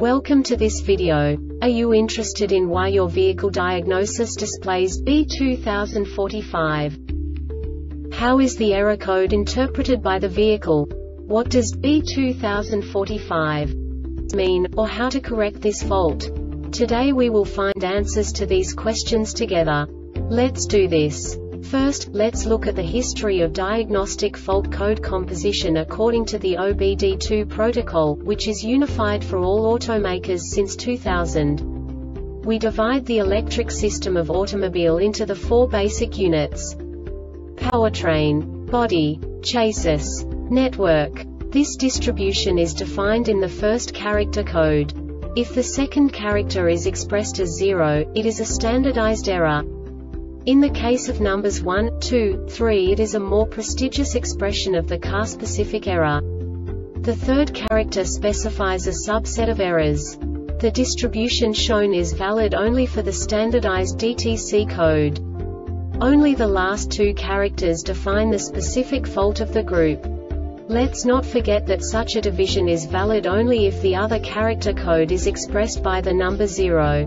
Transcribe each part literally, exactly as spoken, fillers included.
Welcome to this video. Are you interested in why your vehicle diagnosis displays B two thousand forty-five? How is the error code interpreted by the vehicle? What does B two thousand forty-five mean, or how to correct this fault? Today we will find answers to these questions together. Let's do this. First, let's look at the history of diagnostic fault code composition according to the O B D two protocol, which is unified for all automakers since two thousand. We divide the electric system of automobile into the four basic units: powertrain, body, chassis, network. This distribution is defined in the first character code. If the second character is expressed as zero, it is a standardized error. In the case of numbers one, two, three, it is a more prestigious expression of the car-specific error. The third character specifies a subset of errors. The distribution shown is valid only for the standardized D T C code. Only the last two characters define the specific fault of the group. Let's not forget that such a division is valid only if the other character code is expressed by the number zero.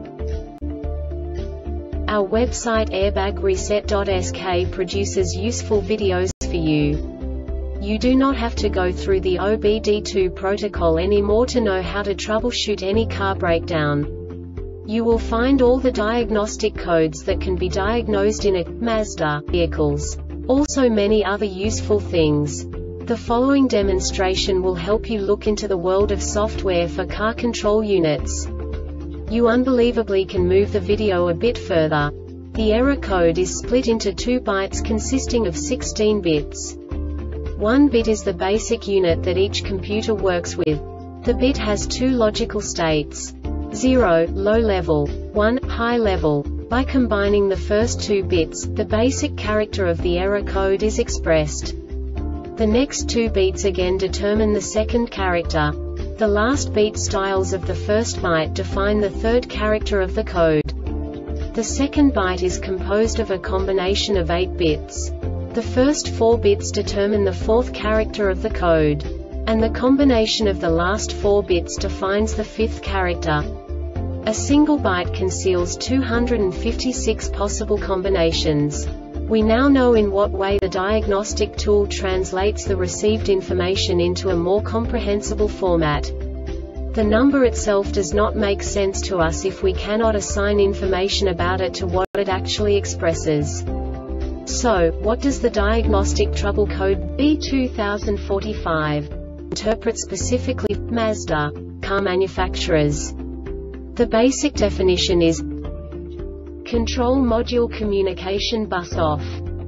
Our website airbag reset dot S K produces useful videos for you. You do not have to go through the O B D two protocol anymore to know how to troubleshoot any car breakdown. You will find all the diagnostic codes that can be diagnosed in a Mazda vehicles. Also many other useful things. The following demonstration will help you look into the world of software for car control units. You unbelievably can move the video a bit further. The error code is split into two bytes consisting of sixteen bits. One bit is the basic unit that each computer works with. The bit has two logical states: zero, low level, one, high level. By combining the first two bits, the basic character of the error code is expressed. The next two beats again determine the second character. The last beat styles of the first byte define the third character of the code. The second byte is composed of a combination of eight bits. The first four bits determine the fourth character of the code. And the combination of the last four bits defines the fifth character. A single byte conceals two hundred fifty-six possible combinations. We now know in what way the diagnostic tool translates the received information into a more comprehensible format. The number itself does not make sense to us if we cannot assign information about it to what it actually expresses. So, what does the diagnostic trouble code B two thousand forty-five interpret specifically for Mazda car manufacturers? The basic definition is Control Module Communication Bus Off.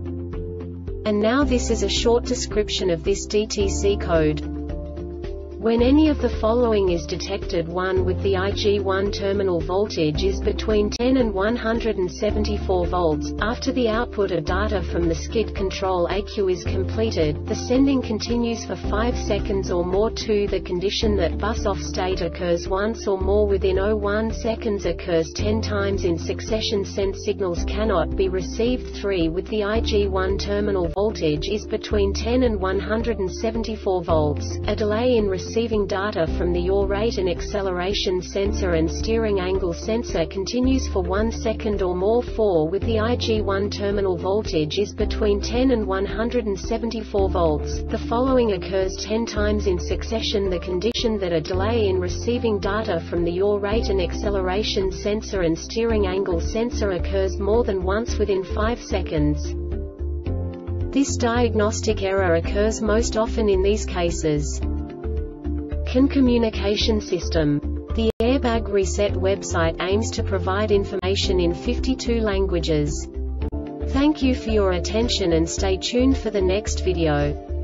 And now this is a short description of this D T C code. When any of the following is detected: one with the I G one terminal voltage is between ten and one hundred seventy-four volts, after the output of data from the skid control A Q is completed, the sending continues for five seconds or more. two The condition that bus off state occurs once or more within zero point one seconds occurs ten times in succession. Sent signals cannot be received. three With the I G one terminal voltage is between ten and one hundred seventy-four volts, a delay in receiving Receiving data from the yaw rate and acceleration sensor and steering angle sensor continues for one second or more. four With the I G one terminal voltage is between ten and one hundred seventy-four volts, the following occurs ten times in succession: the condition that a delay in receiving data from the yaw rate and acceleration sensor and steering angle sensor occurs more than once within five seconds. This diagnostic error occurs most often in these cases. CAN communication system. The Airbag Reset website aims to provide information in fifty-two languages. Thank you for your attention and stay tuned for the next video.